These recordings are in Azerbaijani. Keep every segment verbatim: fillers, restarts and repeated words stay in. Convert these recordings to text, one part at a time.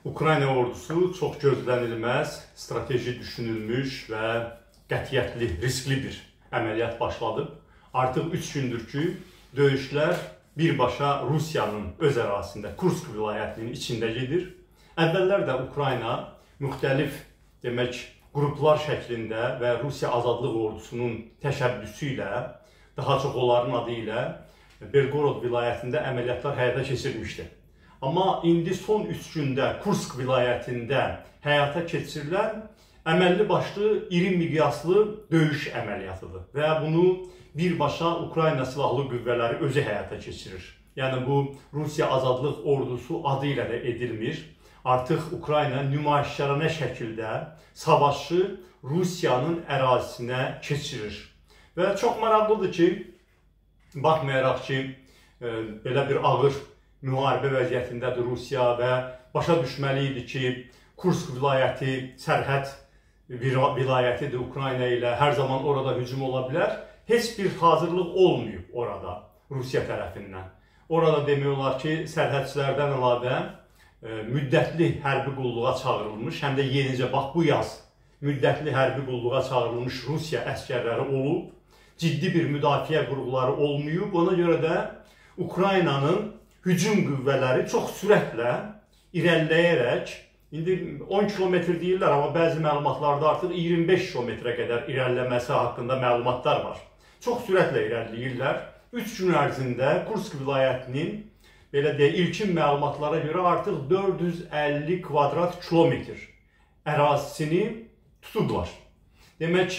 Ukrayna ordusu çox gözlənilməz, strateji düşünülmüş və qətiyyətli, riskli bir əməliyyat başladıb. Artıq üç gündür ki, döyüşlər birbaşa Rusiyanın öz ərazisində, Kursk vilayətinin içində gedir. Əvvəllər də Ukrayna müxtəlif demək, qruplar şəklində və Rusiya Azadlıq Ordusunun təşəbbüsü ilə, daha çox onların adı ilə Belgorod vilayətində əməliyyatlar həyata keçirmişdir. Amma indi son üç gündə Kursk vilayətində həyata keçirilən əməlli başlı iri miqyaslı döyüş əməliyyatıdır və bunu birbaşa Ukrayna Silahlı Qüvvələri özü həyata keçirir. Yəni bu Rusiya Azadlıq Ordusu adı ilə də edilmir. Artıq Ukrayna nümayişkarane şəkildə savaşı Rusiyanın ərazisinə keçirir. Və çox maraqlıdır ki, baxmayaraq ki, e, belə bir ağır müharibə vəziyyətindədir Rusiya və başa düşməli idi ki, Kursk vilayəti sərhəd vilayətidir Ukrayna ilə, hər zaman orada hücum ola bilər. Heç bir hazırlıq olmayıb orada Rusiya tərəfindən. Orada demək olar ki, sərhədçilərdən əlavə e, müddətli hərbi qulluğa çağırılmış, həm də yenicə bax bu yaz müddətli hərbi qulluğa çağırılmış Rusiya əskərləri olub, ciddi bir müdafiə qurğuları olmayıb. Ona görə də Ukraynanın hücum qüvvələri çox sürətlə irəliləyərək, indi on kilometr deyirlər, amma bəzi məlumatlarda artıq iyirmi beş kilometrə qədər irəliləməsi haqqında məlumatlar var. Çox sürətlə irəliləyirlər. üç gün ərzində Kursk vilayətinin, belə deyək, ilkin məlumatlara görə artıq dörd yüz əlli kvadrat kilometr ərazisini tutublar. Demək,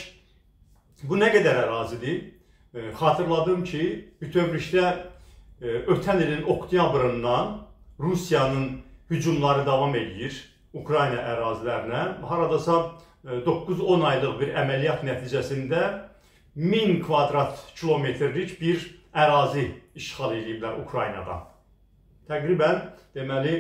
bu nə qədər ərazidir? E, xatırladım ki, bütövlükdə e, ötən ilin oktyabrından Rusiyanın hücumları davam edir Ukrayna ərazilərinə. Haradasa doqquz on aylıq bir əməliyyat nəticəsində min kvadrat kilometrlik bir ərazi işğal ediblər Ukraynadan. Təqribən, deməli,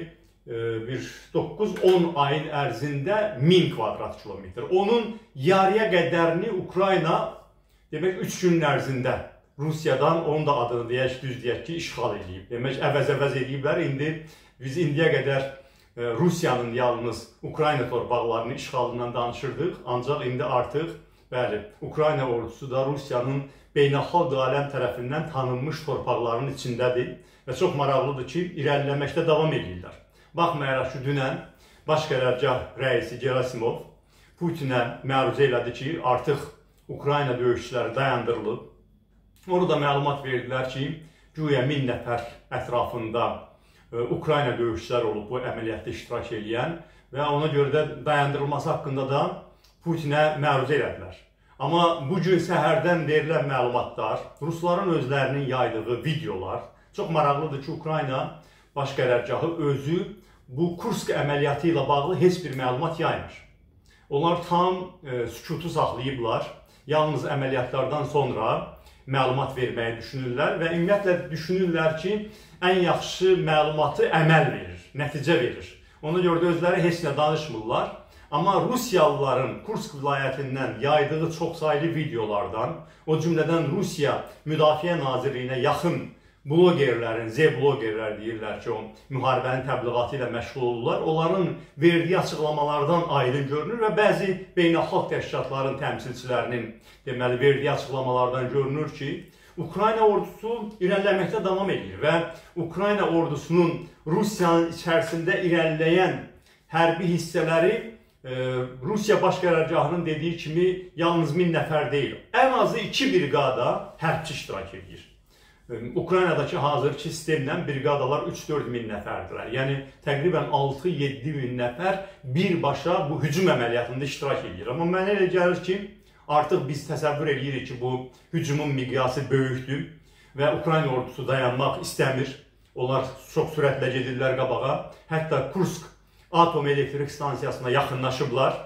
bir doqquz on ayın ərzində min kvadrat kilometr. Onun yarıya qədərini Ukrayna, demək, üç gün ərzində Rusiyadan, onun da adını deyək, düz deyək ki, işğal edib. Demək, əvəz-əvəz ediblər. İndi biz indiyə qədər Rusiyanın yalnız Ukrayna torpaqlarının işğalından danışırdıq. Ancaq indi artıq, bəli, Ukrayna ordusu da Rusiyanın beynəlxalq aləm tərəfindən tanınmış torpaqlarının içindədir və çox maraqlıdır ki, irəliləməkdə davam edirlər. Baxmayaraq ki, dünən Baş Qərargah rəisi Gerasimov Putinə məruzə elədi ki, artıq Ukrayna döyüşçüləri dayandırılıb. Orada məlumat verdilər ki, güya min nəfər ətrafında Ukrayna döyüşçülər olub bu əməliyyatda iştirak edən və ona görə də dayandırılması haqqında da Putinə məruzə elədilər. Amma bugün səhərdən verilən məlumatlar, Rusların özlərinin yaydığı videolar, çox maraqlıdır ki, Ukrayna Baş Qərargahı özü bu Kursk əməliyyatı ilə bağlı heç bir məlumat yaymır. Onlar tam e, sükutu saxlayıblar. Yalnız əməliyyatlardan sonra məlumat verməyi düşünürlər və ümumiyyətlə düşünürlər ki, ən yaxşı məlumatı əməl verir, nəticə verir. Ona görə də özləri heç nə danışmırlar. Amma Rusiyalıların Kursk vilayətindən yaydığı çoxsaylı videolardan, o cümlədən Rusiya Müdafiə Nazirliyinə yaxın blogerlərin, Z-blogerlər deyirlər ki, o müharibənin təbliğatı ilə məşğul olurlar. Onların verdiyi açıqlamalardan aydın görünür və bəzi beynəlxalq təşkilatların təmsilçilərinin deməli, verdiyi açıqlamalardan görünür ki, Ukrayna ordusu irəliləməkdə davam edir və Ukrayna ordusunun Rusiyanın içərisində irəliləyən hərbi hissələri e, Rusiya Baş Qərargahının dediyi kimi yalnız min nəfər deyil, ən azı iki briqada hərbçi iştirak edir. Ukraynadakı hazırki sistemlə briqadalar üç dörd min nəfərdirlər. Yəni, təqribən altı yeddi min nəfər birbaşa bu hücum əməliyyatında iştirak edir. Amma mənə elə gəlir ki, artıq biz təsəvvür edirik ki, bu hücumun miqyası böyükdür və Ukrayna ordusu dayanmaq istəmir. Onlar çox sürətlə gedirlər qabağa. Hətta Kursk atom elektrik stansiyasına yaxınlaşıblar.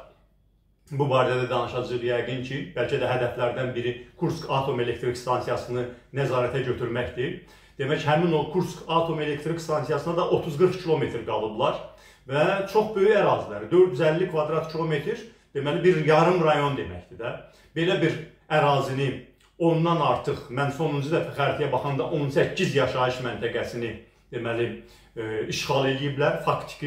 Bu barədə də danışacağıq yəqin ki, bəlkə də hədəflərdən biri Kursk atom elektrik stansiyasını nəzarətə götürməkdir. Demək, həmin o Kursk atom elektrik stansiyasına da otuz qırx kilometr qalıblar və çox böyük ərazilər, dörd yüz əlli kvadrat kilometr, deməli bir yarım rayon deməkdir də. Belə bir ərazini ondan artıq, mən sonuncu dəfə xəritəyə baxanda on səkkiz yaşayış məntəqəsini deməli, e, işğal ediblər, faktiki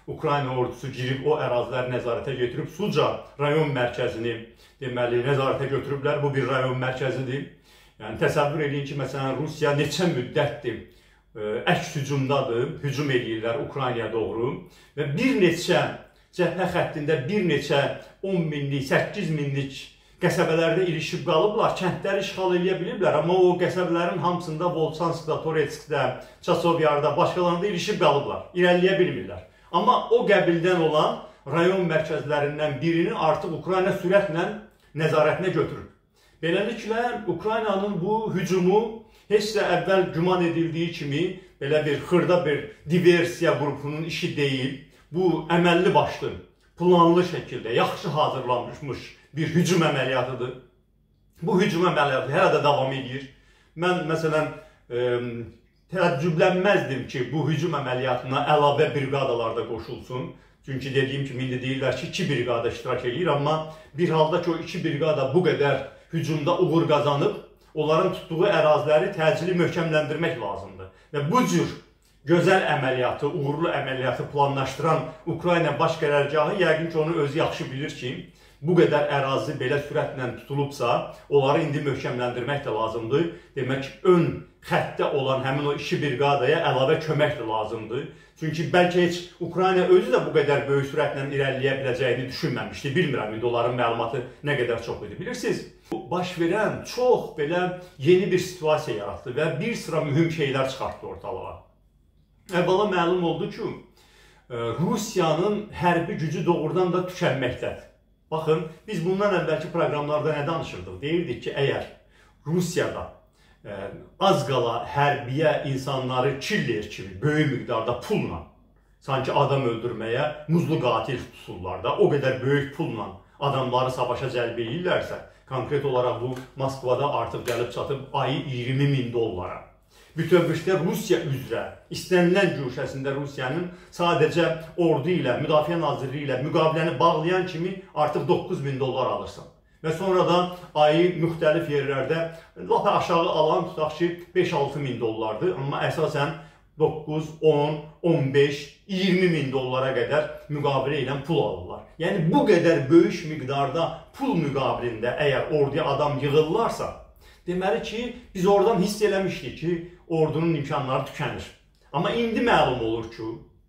Ukrayna ordusu girib o əraziləri nəzarətə götürüb, Suca rayon mərkəzini deməli nəzarətə götürüblər. Bu bir rayon mərkəzidir. Yəni təsəvvür edin ki, məsələn Rusiya neçə müddətdir əks hücumdadır, hücum edirlər Ukraynaya doğru və bir neçə cəbhə xəttində bir neçə on minlik, səkkiz minlik qəsəbələrdə ilişib qalıblar, kəndləri işğal edə biliblər, amma o qəsəbələrin hamısında Volçanskda, Toretskdə, Çasovyarda, başqalarında ilişib qalıblar, irəliləyə bilmirlər. Amma o qəbildən olan rayon mərkəzlərindən birini artıq Ukrayna sürətlə nəzarətinə götürüb. Beləliklə, Ukraynanın bu hücumu heç də əvvəl güman edildiyi kimi belə bir xırda bir diversiya qrupunun işi deyil. Bu əməlli başlı, planlı şəkildə, yaxşı hazırlanmış bir hücum əməliyyatıdır. Bu hücum əməliyyatı hələ də davam edir. Mən, məsələn, e, təəccüblənməzdim ki, bu hücum əməliyyatına əlavə briqadalarda qoşulsun. Çünki dediyim kimi, indi deyirlər ki, iki briqada iştirak edir, amma bir halda ki, o iki briqada bu qədər hücumda uğur qazanıb, onların tutduğu əraziləri təcili möhkəmləndirmək lazımdır. Və bu cür gözəl əməliyyatı, uğurlu əməliyyatı planlaşdıran Ukrayna baş qərargahı yəqin ki, onu özü yaxşı bilir ki, bu qədər ərazi belə sürətlə tutulubsa, onları indi möhkəmləndirmək də lazımdır. Demək ki, ön xəttdə olan həmin o iki briqadaya əlavə kömək də lazımdır. Çünki bəlkə heç Ukrayna özü də bu qədər böyük sürətlə irəliləyə biləcəyini düşünməmişdi. Bilmirəm, indi onların məlumatı nə qədər çox idi. Bilirsiniz, baş verən çox belə yeni bir situasiya yaratdı və bir sıra mühüm şeylər çıxartdı ortalığa. Əvvəla məlum oldu ki, Rusiyanın hərbi gücü doğrudan da tükənməkdədir. Baxın, biz bundan əvvəlki proqramlarda nə danışırdıq? Deyirdik ki, əgər Rusiyada e, az qala hərbiyə insanları killer kimi böyük miqdarda pulla, sanki adam öldürməyə muzlu qatil tuturlar da, o qədər böyük pulla adamları savaşa cəlb edirlərsə, konkret olaraq bu Moskvada artıq gəlib çatıb ayı iyirmi min dollara. Bütövlükdə Rusiya üzrə istənilən güşəsində Rusiyanın sadəcə ordu ilə, Müdafiə Nazirliyi ilə müqaviləni bağlayan kimi artıq doqquz min dollar alırsan. Və sonra da ayı müxtəlif yerlərdə lap aşağı alan tutaq ki, beş altı min dollardır. Amma əsasən doqquz, on, on beş, iyirmi min dollara qədər müqavilə ilə pul alırlar. Yəni bu qədər böyük miqdarda pul müqabilində əgər orduya adam yığırlarsa, deməli ki, biz oradan hiss eləmişdik ki, ordunun imkanları tükənir. Amma indi məlum olur ki,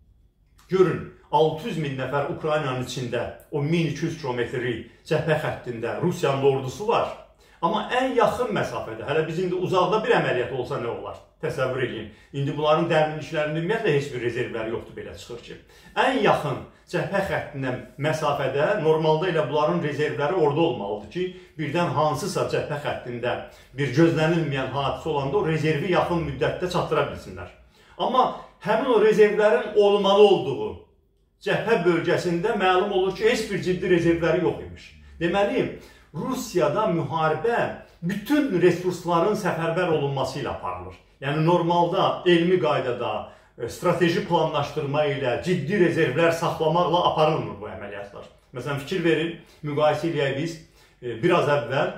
görün, altı yüz min nəfər Ukraynanın içində o min iki yüz kilometrlik cəbhə xəttində Rusiyanın ordusu var. Amma ən yaxın məsafədə, hələ biz indi uzaqda bir əməliyyat olsa nə olar? Təsəvvür edin. İndi bunların dərinliklərində ümumiyyətlə heç bir rezervləri yoxdur, belə çıxır ki. Ən yaxın cəbhə xəttindən məsafədə normalda elə bunların rezervləri orada olmalıdır ki, birdən hansısa cəbhə xəttində bir gözlənilməyən hadisə olanda o rezervi yaxın müddətdə çatdıra bilsinlər. Amma həmin o rezervlərin olmalı olduğu cəbhə bölgəsində məlum olur ki, heç bir ciddi rezervləri yox imiş. Deməli, Rusiyada müharibə bütün resursların səfərbər olunması ilə aparılır. Yəni, normalda elmi qaydada, strateji planlaşdırma ilə, ciddi rezervlər saxlamaqla aparılmır bu əməliyyatlar. Məsələn, fikir verin, müqayisə eləyək biz, biraz əvvəl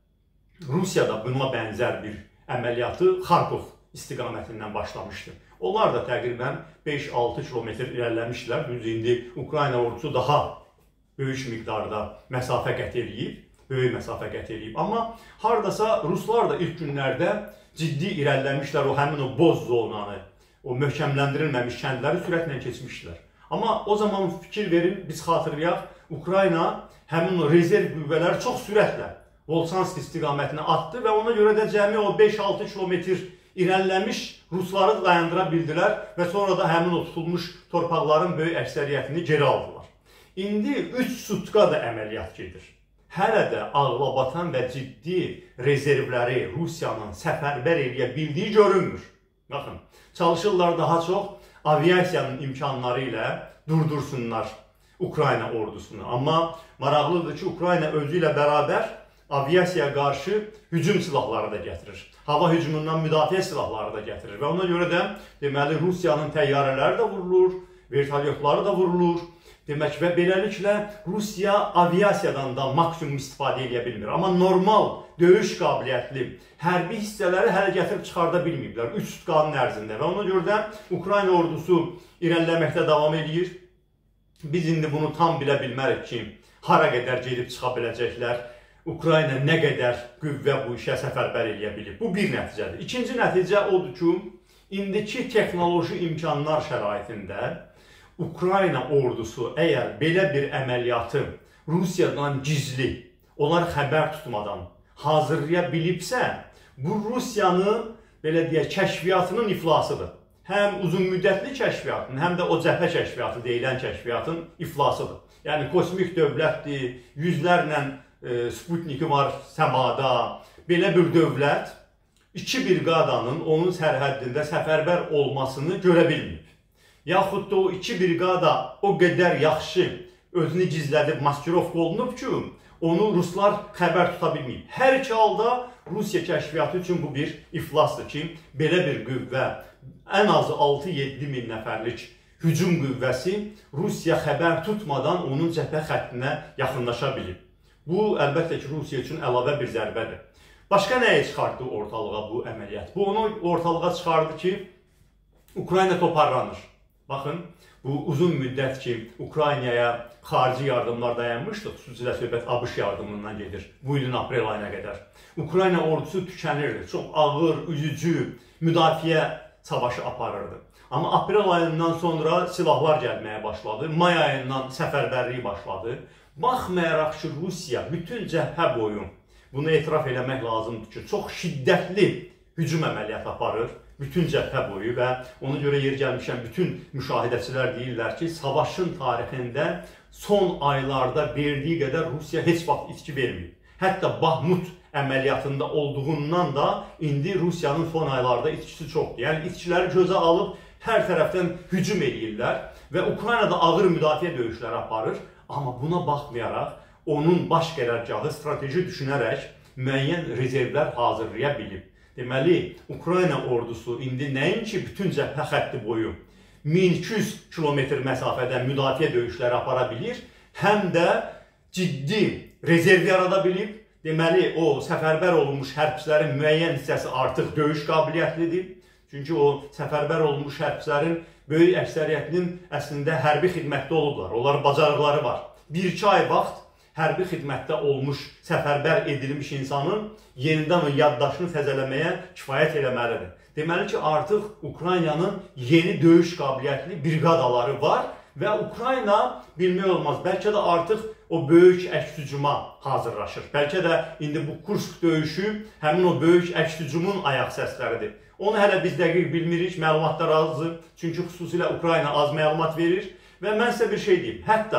Rusiyada buna bənzər bir əməliyyatı Xarkov istiqamətindən başlamışdı. Onlar da təqribən beş altı kilometr irəliləmişlər. Düz indi Ukrayna ordusu daha böyük miqdarda məsafə qət edib, böyük məsafə qət edib. Amma haradasa Ruslar da ilk günlərdə ciddi irəliləmişlər, o həmin o boz zonanı, o möhkəmləndirilməmiş kəndləri sürətlə keçmişdilər. Amma o zaman fikir verin, biz xatırlayaq, Ukrayna həmin o rezerv qüvvələri çox sürətlə Volçansk istiqamətinə atdı və ona görə də cəmi o beş altı kilometr irəliləmiş Rusları dayandıra bildilər və sonra da həmin o tutulmuş torpaqların böyük əksəriyyətini geri aldılar. İndi üç sutka da əməliyyat gedir. Hələ də ağlabatan və ciddi rezervləri Rusiyanın səfərbər eləyə bildiyi görünmür. Baxın, çalışırlar daha çox aviasiyanın imkanları ilə durdursunlar Ukrayna ordusunu. Amma maraqlıdır ki, Ukrayna özü ilə bərabər aviasiyaya qarşı hücum silahları da gətirir. Hava hücumundan müdafiə silahları da gətirir. Və ona görə də deməli Rusiyanın təyyarələri də vurulur, vertolyotları da vurulur. Demək və beləliklə Rusiya aviasiyadan da maksimum istifadə edə bilmir. Amma normal, döyüş qabiliyyətli hərbi hissələri hələ gətirib çıxarda bilməyiblər üç sutkanın ərzində. Və ona görə də Ukrayna ordusu irəliləməkdə davam edir. Biz indi bunu tam bilə bilmərik ki, hara qədər gedib çıxa biləcəklər, Ukrayna nə qədər qüvvə bu işə səfərbər eləyə bilib. Bu bir nəticədir. İkinci nəticə odur ki, indiki texnoloji imkanlar şəraitində Ukrayna ordusu əgər belə bir əməliyyatı Rusiyadan gizli, onlar xəbər tutmadan hazırlaya bilibsə, bu Rusiyanın belə deyək, kəşfiyyatının iflasıdır. Həm uzun müddətli kəşfiyyatın, həm də o cəbhə kəşfiyyatı deyilən kəşfiyyatın iflasıdır. Yəni kosmik dövlətdir, yüzlərlə e, Sputniki var səmada. Belə bir dövlət iki briqadanın onun sərhəddində səfərbər olmasını görə bilməyib. Yaxud da o iki briqada o qədər yaxşı özünü gizlədib, maskirovka olunub ki, onu ruslar xəbər tuta bilməyib. Hər iki halda Rusiya kəşfiyyatı üçün bu bir iflasdır ki, belə bir qüvvə, ən azı altı yeddi min nəfərlik hücum qüvvəsi Rusiya xəbər tutmadan onun cəbhə xəttinə yaxınlaşa bilib. Bu, əlbəttə ki, Rusiya üçün əlavə bir zərbədir. Başqa nəyə çıxartdı ortalığa bu əməliyyat? Bu, onu ortalığa çıxardı ki, Ukrayna toparlanır. Baxın, bu uzun müddət ki, Ukraynaya xarici yardımlar dayanmışdıq, xüsusilə söhbət ABŞ yardımından gedir, bu ilin aprel ayına qədər. Ukrayna ordusu tükənirdi, çox ağır, üzücü, müdafiə savaşı aparırdı. Amma aprel ayından sonra silahlar gəlməyə başladı, may ayından səfərbərliyi başladı. Baxmayaraq ki, Rusiya bütün cəbhə boyu, bunu etiraf eləmək lazımdır ki, çox şiddətli hücum əməliyyatı aparır, bütün cəbhə boyu və ona görə yer gəlmişən bütün müşahidəçilər deyirlər ki, savaşın tarixində son aylarda verdiyi qədər Rusiya heç vaxt itki verməyib. Hətta Bahmut əməliyyatında olduğundan da indi Rusiyanın son aylarda itkisi çoxdur. Yəni itkiləri gözə alıb hər tərəfdən hücum edirlər və Ukraynada ağır müdafiə döyüşləri aparır. Amma buna baxmayaraq onun baş qərargahı strateji düşünərək müəyyən rezervlər hazırlaya bilib. Deməli, Ukrayna ordusu indi nəinki bütün cəbhə xətti boyu min iki yüz kilometr məsafədən müdafiə döyüşləri apara bilir, həm də ciddi rezerv yarada bilib. Deməli, o səfərbər olunmuş hərbçilərin müəyyən hissəsi artıq döyüş qabiliyyətlidir. Çünki o səfərbər olunmuş hərbçilərin böyük əksəriyyətinin əslində hərbi xidmətdə olublar. Onların bacarıqları var. Bir-iki ay vaxt hərbi xidmətdə olmuş, səfərbər edilmiş insanın yenidən o yaddaşını təzələməyə kifayət eləməlidir. Deməli ki, artıq Ukraynanın yeni döyüş qabiliyyətli briqadaları var və Ukrayna bilmək olmaz, bəlkə də artıq o böyük əks hücuma hazırlaşır. Bəlkə də indi bu Kursk döyüşü həmin o böyük əks hücumun ayaq səsləridir. Onu hələ biz dəqiq bilmirik, məlumatlar azdır. Çünki xüsusilə Ukrayna az məlumat verir. Və mən sizə bir şey deyim, hətta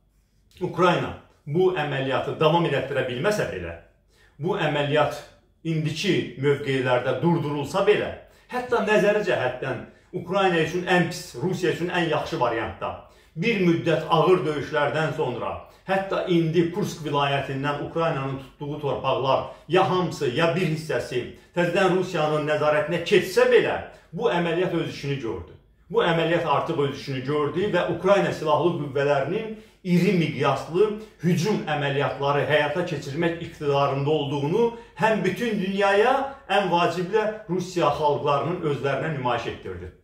Ukrayna bu əməliyyatı davam elətdirə bilməsə belə, bu əməliyyat indiki mövqelərdə durdurulsa belə, hətta nəzəri cəhətdən Ukrayna üçün ən pis, Rusiya üçün ən yaxşı variantda bir müddət ağır döyüşlərdən sonra, hətta indi Kursk vilayətindən Ukraynanın tutduğu torpaqlar ya hamısı, ya bir hissəsi təzədən Rusiyanın nəzarətinə keçsə belə, bu əməliyyat öz işini gördü. Bu əməliyyat artıq öz işini gördü və Ukrayna silahlı qüvvələrinin iri miqyaslı hücum əməliyyatları həyata keçirmək iqtidarında olduğunu həm bütün dünyaya, ən vaciblə Rusiya xalqlarının özlərinə nümayiş etdirdi.